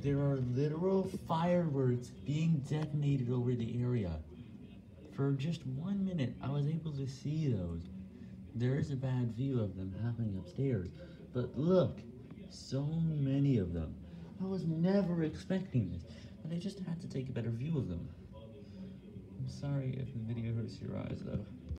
There are literal fireworks being detonated over the area. For just 1 minute, I was able to see those. There is a bad view of them happening upstairs, but look, so many of them. I was never expecting this, but I just had to take a better view of them. I'm sorry if the video hurts your eyes, though.